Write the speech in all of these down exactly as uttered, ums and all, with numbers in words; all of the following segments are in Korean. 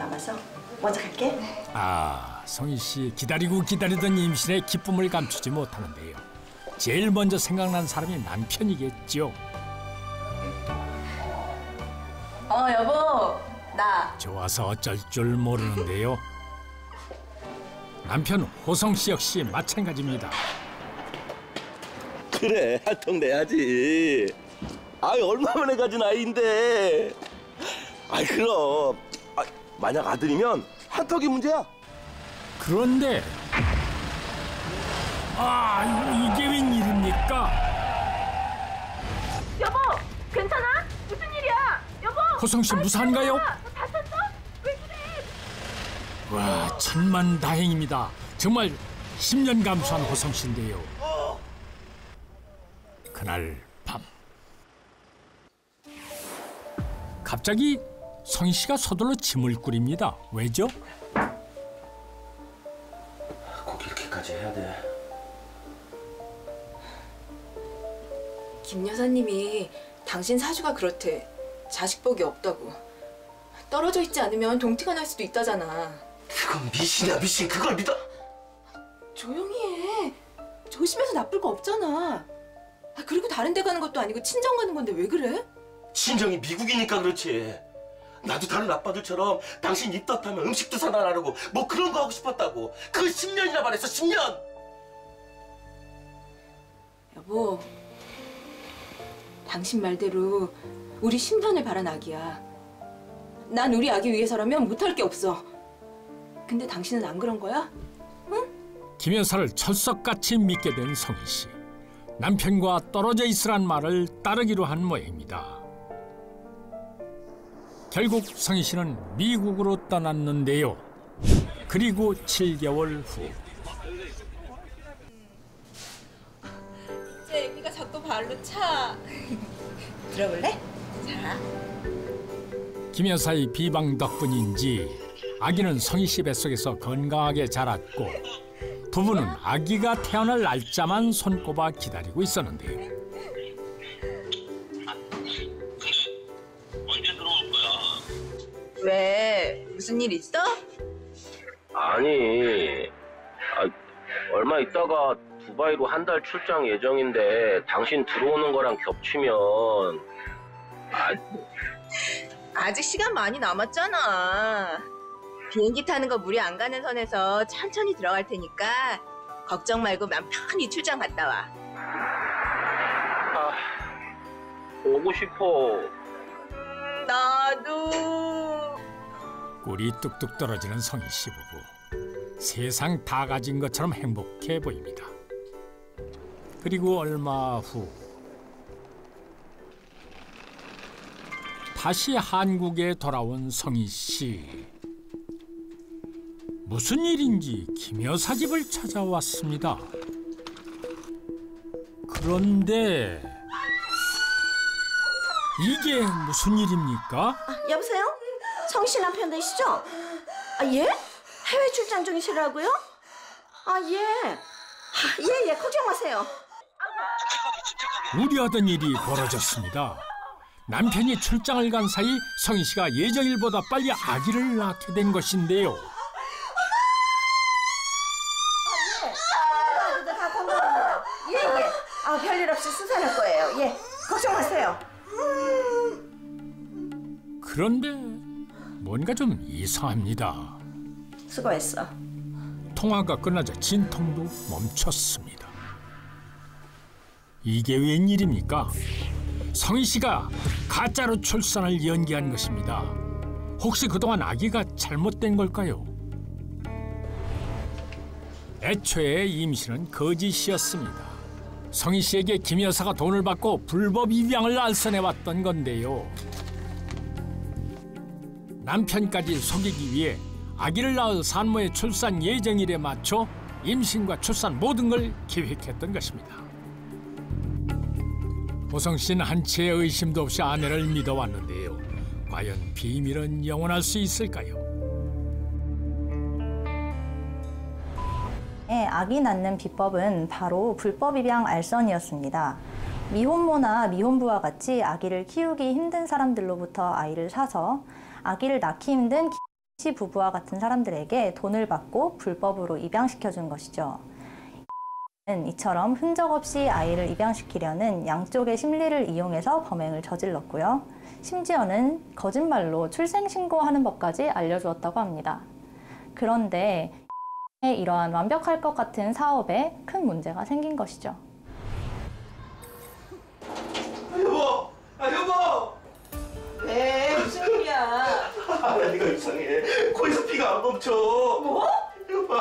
남아서 먼저 갈게. 아, 성희 씨 기다리고 기다리던 임신의 기쁨을 감추지 못하는데요. 제일 먼저 생각난 사람이 남편이겠죠. 어, 여보. 나. 좋아서 어쩔 줄 모르는데요. 남편 호성 씨 역시 마찬가지입니다. 그래, 한턱 내야지. 아이, 얼마 만에 가진 아이인데. 아이, 그럼. 아, 만약 아들이면 한턱이 문제야. 그런데 아, 이게 웬일입니까? 여보, 괜찮아? 무슨 일이야? 여보! 호성 씨 무사한가요? 다쳤어? 왜 그래? 와, 천만 다행입니다. 정말 십 년 감수한 호성 씨인데요. 그날 밤 갑자기 성희 씨가 서둘러 짐을 꾸립니다. 왜죠? 꼭 이렇게까지 해야 돼. 김 여사님이 당신 사주가 그렇대. 자식복이 없다고. 떨어져 있지 않으면 동티가 날 수도 있다잖아. 그건 미신이야, 미신. 그걸 믿어. 조용히 해. 조심해서 나쁠 거 없잖아. 아, 그리고 다른 데 가는 것도 아니고 친정 가는 건데 왜 그래? 친정이 미국이니까 그렇지. 나도 다른 아빠들처럼 당신 입덧하면 음식도 사달라고 뭐 그런 거 하고 싶었다고. 그걸 십 년이나 말했어, 십 년! 여보, 당신 말대로 우리 십 년을 바란 아기야. 난 우리 아기 위해서라면 못할 게 없어. 근데 당신은 안 그런 거야? 응? 김 여사를 철석같이 믿게 된 성희 씨. 남편과 떨어져 있으란 말을 따르기로 한 모양입니다. 결국 성희 씨는 미국으로 떠났는데요. 그리고 칠 개월 후. 이제 애기가 자꾸 발로 차. 들어볼래? 자. 김 여사의 비방 덕분인지 아기는 성희 씨 뱃속에서 건강하게 자랐고 부부는 아기가 태어날 날짜만 손꼽아 기다리고 있었는데요. 언제 들어올 거야? 왜? 무슨 일 있어? 아니, 아, 얼마 있다가 두바이로 한 달 출장 예정인데 당신 들어오는 거랑 겹치면 아, 아직 시간 많이 남았잖아. 비행기 타는 거 무리 안 가는 선에서 천천히 들어갈 테니까 걱정 말고 맘 편히 출장 갔다 와. 아, 오고 싶어. 나도. 꿀이 뚝뚝 떨어지는 성희 씨 부부. 세상 다 가진 것처럼 행복해 보입니다. 그리고 얼마 후 다시 한국에 돌아온 성희 씨. 무슨 일인지 김 여사 집을 찾아왔습니다. 그런데 이게 무슨 일입니까? 아, 여보세요? 성씨 남편 되시죠? 아, 예? 해외 출장 중이시라고요? 아, 예. 아, 예, 예, 걱정 마세요. 우려하던 일이 벌어졌습니다. 남편이 출장을 간 사이 성희 씨가 예정일보다 빨리 아기를 낳게 된 것인데요. 다 건강합니다. 예, 예. 아, 별일 없이 수산할 거예요. 예, 걱정 마세요. 그런데 뭔가 좀 이상합니다. 수고했어. 통화가 끝나자 진통도 멈췄습니다. 이게 웬일입니까? 성희 씨가 가짜로 출산을 연기한 것입니다. 혹시 그동안 아기가 잘못된 걸까요? 애초에 임신은 거짓이었습니다. 성희 씨에게 김 여사가 돈을 받고 불법 입양을 알선해왔던 건데요. 남편까지 속이기 위해 아기를 낳을 산모의 출산 예정일에 맞춰 임신과 출산 모든 걸 계획했던 것입니다. 호성 씨는 한치의 의심도 없이 아내를 믿어왔는데요. 과연 비밀은 영원할 수 있을까요? 네, 아기 낳는 비법은 바로 불법 입양 알선이었습니다. 미혼모나 미혼부와 같이 아기를 키우기 힘든 사람들로부터 아이를 사서 아기를 낳기 힘든 씨 부부와 같은 사람들에게 돈을 받고 불법으로 입양시켜준 것이죠. 이처럼 흔적 없이 아이를 입양시키려는 양쪽의 심리를 이용해서 범행을 저질렀고요. 심지어는 거짓말로 출생신고하는 법까지 알려주었다고 합니다. 그런데 이러한 완벽할 것 같은 사업에 큰 문제가 생긴 것이죠. 아, 여보! 아, 여보! 네, 무슨 일이야? 아, 내가 이상해. 코에서 피가 안 멈춰. 뭐? 여보.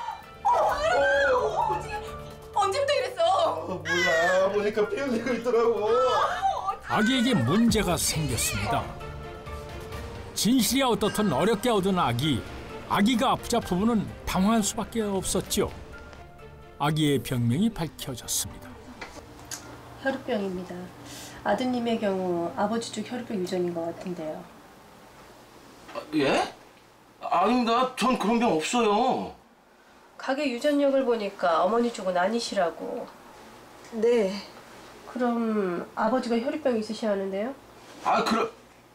언제부터 이랬어? 어, 몰라. 보니까 피 흘리고 있더라고. 아기에게 문제가 생겼습니다. 진실이 어떻든 어렵게 얻은 아기. 아기가 아프자 부부는 당황할 수밖에 없었죠. 아기의 병명이 밝혀졌습니다. 혈우병입니다. 아드님의 경우 아버지 쪽 혈우병 유전인 것 같은데요. 아, 예? 아닙니다. 전 그런 병 없어요. 가게 유전력을 보니까 어머니 쪽은 아니시라고. 네. 그럼 아버지가 혈우병 있으셔야 하는데요? 아, 그럼...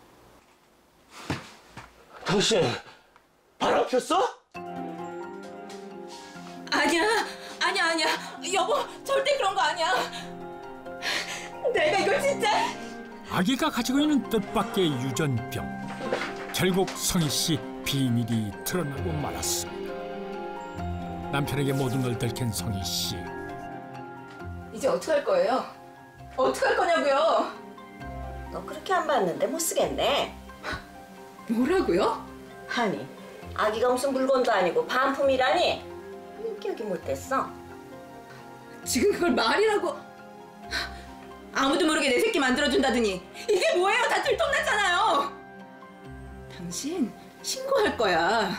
당신 바람 폈어? 아니야, 아니야, 아니야. 여보, 절대 그런 거 아니야. 내가 이걸 진짜... 아기가 가지고 있는 뜻밖의 유전병. 결국 성희 씨 비밀이 드러나고 말았습니다. 남편에게 모든 걸 들킨 성희 씨. 이제 어떡할 거예요? 어떡할 거냐고요? 너 그렇게 안 봤는데 못 쓰겠네. 뭐라고요? 아니, 아기가 무슨 물건도 아니고 반품이라니. 인격이 못됐어. 지금 그걸 말이라고... 아무도 모르게 내 새끼 만들어준다더니 이게 뭐예요? 다 들통났잖아요. 당신 신고할 거야.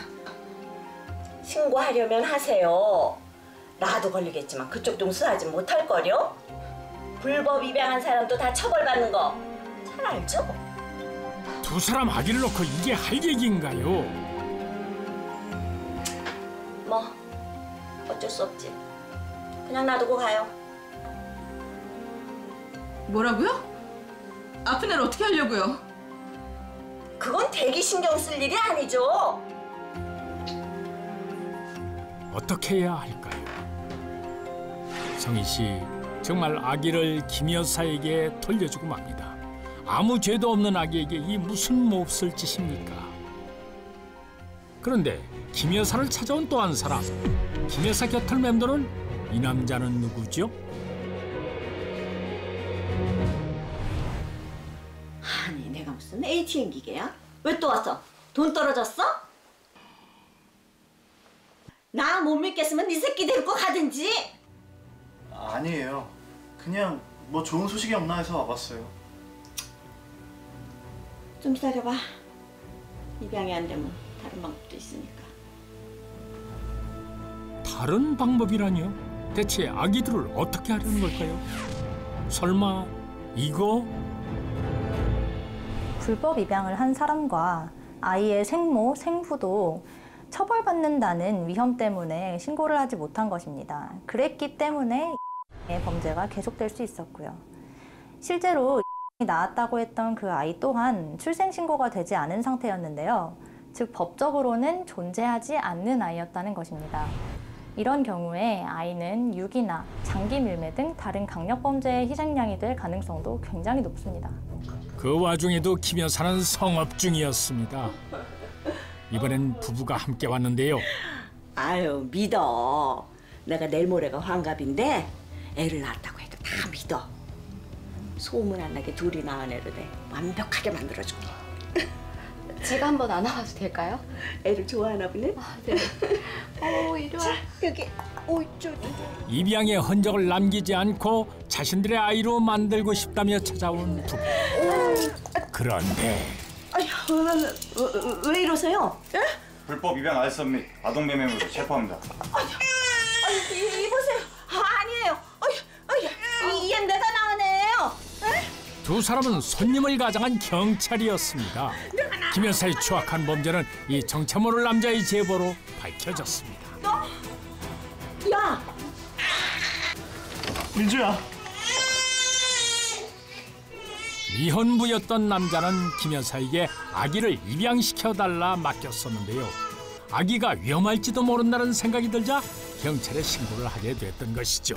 신고하려면 하세요. 나도 걸리겠지만 그쪽 동수하지 못할 거려. 불법 입양한 사람도 다 처벌받는 거 잘 알죠? 두 사람 아기를 놓고 이게 할 얘기인가요? 뭐 어쩔 수 없지. 그냥 놔두고 가요. 뭐라고요? 아픈 애를 어떻게 하려고요? 그건 대기 신경 쓸 일이 아니죠. 어떻게 해야 할까요? 성희 씨 정말 아기를 김 여사에게 돌려주고 맙니다. 아무 죄도 없는 아기에게 이 무슨 몹쓸 짓입니까? 그런데 김 여사를 찾아온 또 한 사람. 김 여사 곁을 맴도는 이 남자는 누구죠? 아니 내가 무슨 에이티엠 기계야? 왜 또 왔어? 돈 떨어졌어? 나 못 믿겠으면 네 새끼 데리고 가든지. 아니에요. 그냥 뭐 좋은 소식이 없나 해서 와봤어요. 좀 기다려봐. 입양이 안 되면 다른 방법도 있으니까. 다른 방법이라뇨? 대체 아기들을 어떻게 하려는 걸까요? 설마 이거? 불법 입양을 한 사람과 아이의 생모, 생부도 처벌받는다는 위험 때문에 신고를 하지 못한 것입니다. 그랬기 때문에 범죄가 계속될 수 있었고요. 실제로 낳았다고 했던 그 아이 또한 출생신고가 되지 않은 상태였는데요. 즉 법적으로는 존재하지 않는 아이였다는 것입니다. 이런 경우에 아이는 유기나 장기 밀매 등 다른 강력범죄의 희생양이 될 가능성도 굉장히 높습니다. 그 와중에도 김 여사는 성업 중이었습니다. 이번엔 부부가 함께 왔는데요. 아유 믿어. 내가 내일 모레가 환갑인데 애를 낳았다고 해도 다 믿어. 소문 안 나게 둘이 낳은 애를 내 완벽하게 만들어줄게. 제가 한번 안아봐도 될까요? 애를 좋아하나 보네. 아, 네. 어, 이리 와. 여기. 오, 저, 저, 저. 입양의 흔적을 남기지 않고 자신들의 아이로 만들고 싶다며 찾아온 부부. 그런데 아휴, 왜, 왜, 왜 이러세요? 예? 불법 입양 알선 및 아동매매물로 체포합니다. 아니, 이, 이보세요. 아, 아니에요. 아휴, 아휴, 이, 얘 내가 낳은 애예요. 두 사람은 손님을 가장한 경찰이었습니다. 김 여사의 추악한 범죄는 이 정체 모를 남자의 제보로 밝혀졌습니다. 야! 민주야. 미혼부였던 남자는 김 여사에게 아기를 입양시켜달라 맡겼었는데요. 아기가 위험할지도 모른다는 생각이 들자 경찰에 신고를 하게 됐던 것이죠.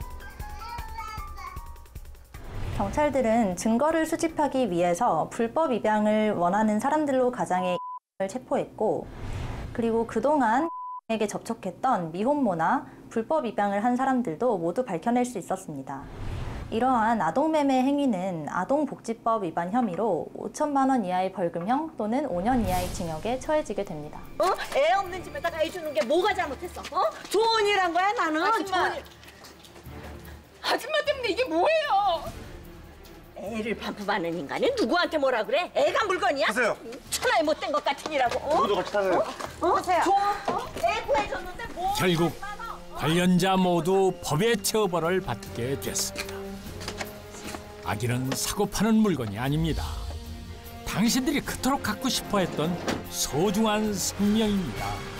경찰들은 증거를 수집하기 위해서 불법 입양을 원하는 사람들로 가장의 을 체포했고, 그리고 그동안 에게 접촉했던 미혼모나 불법 입양을 한 사람들도 모두 밝혀낼 수 있었습니다. 이러한 아동매매 행위는 아동복지법 위반 혐의로 오천만 원 이하의 벌금형 또는 오 년 이하의 징역에 처해지게 됩니다. 어? 애 없는 집에다가 애 주는 게 뭐가 잘못했어? 어? 좋은 일 한 거야 나는. 아줌마. 좋은 일. 아줌마 때문에 이게 뭐예요? 애를 반품하는 인간이 누구한테 뭐라 그래? 애가 물건이야? 하세요. 천하에 못된 것 같으니라고. 어? 우리도 같이 타세요. 어? 하세요. 좋아. 어? 애 구해줬는데 뭐? 결국 관련자 모두 법의 처벌을 받게 됐습니다. 아기는 사고 파는 물건이 아닙니다. 당신들이 그토록 갖고 싶어 했던 소중한 생명입니다.